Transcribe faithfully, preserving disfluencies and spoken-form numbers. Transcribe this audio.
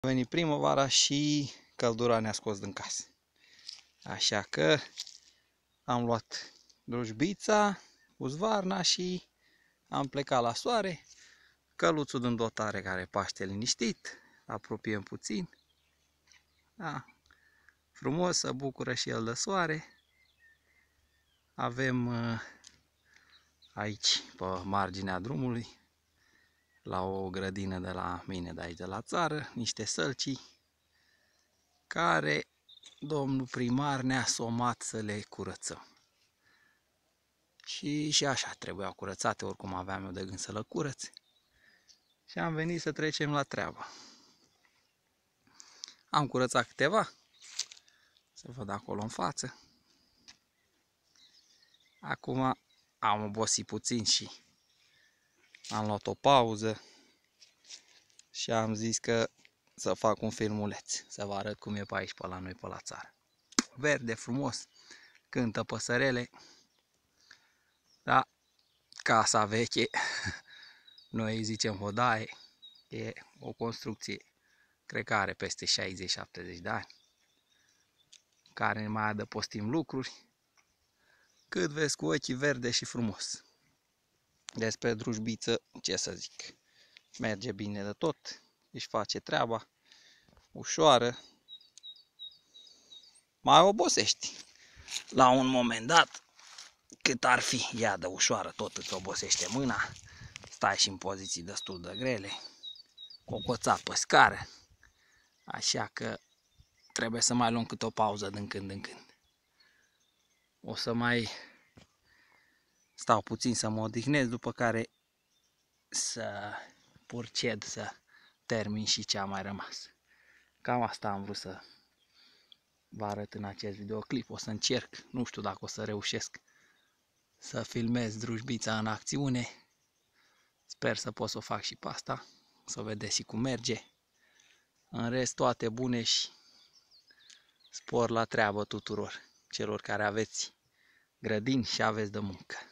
A venit primăvara și căldura ne-a scos din casă. Așa că am luat drujbița, uzvarna și am plecat la soare. Căluțul din dotare care paște liniștit, apropiem puțin. Da. Frumos, să bucură și el de soare. Avem aici, pe marginea drumului, la o grădină de la mine, de aici de la țară, niște sălcii care domnul primar ne-a somat să le curățăm. Și, și așa trebuiau curățate, oricum aveam eu de gând să le curăț. Și am venit să trecem la treabă. Am curățat câteva, să văd acolo în față. Acum am obosit puțin și am luat o pauză și am zis că să fac un filmuleț, să vă arăt cum e pe aici, pe la noi, pe la țară. Verde, frumos, cântă păsărele, da, casa veche, noi îi zicem hodaie, e o construcție, cred că are peste șaizeci șaptezeci de ani, care mai adăpostim lucruri, cât vezi cu ochii, verde și frumos. Despre drujbiță, ce să zic, merge bine de tot, își face treaba, ușoară, mai obosești la un moment dat, cât ar fi ea de ușoară, tot îți obosește mâna, stai și în poziții destul de grele, cocoța pe scară, așa că trebuie să mai luăm câte o pauză din când în când. O să mai stau puțin să mă odihnesc, după care să proced să termin și ce a mai rămas. Cam asta am vrut să vă arăt în acest videoclip. O să încerc, nu știu dacă o să reușesc să filmez drujbița în acțiune. Sper să pot să o fac și pe asta, să vedeți și cum merge. În rest, toate bune și spor la treabă tuturor celor care aveți grădini și aveți de muncă.